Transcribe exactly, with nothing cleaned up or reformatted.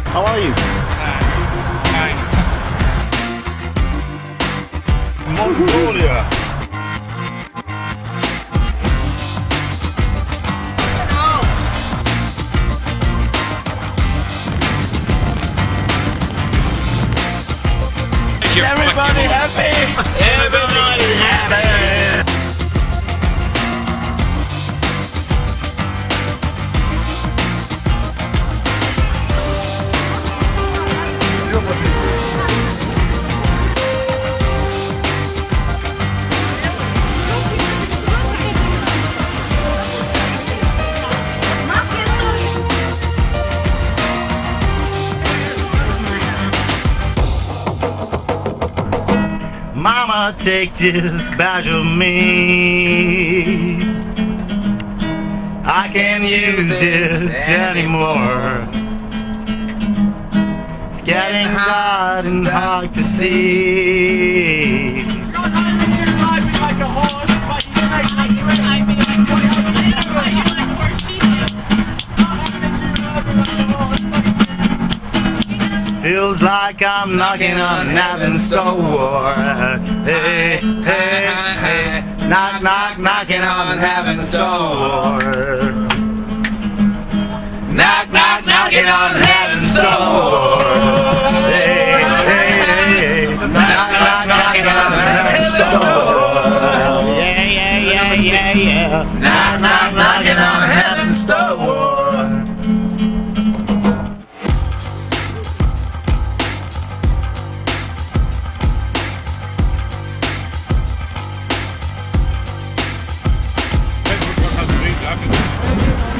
How are you? Fine. Mongolia. Is everybody happy? Everybody happy! Mama, take this badge of me. I can't use this anymore. It's getting hard and hard to see. Like a horse, but you make like Feels like I'm knocking on heaven's door. Hey, hey, hey, knock, knock, knocking on heaven's door. Knock, knock, knocking on heaven's door. Hey, hey, hey, knock, knock, knocking on heaven's door. Yeah, yeah, yeah, yeah, yeah. Knock, knock, knocking on heaven's door. Happened.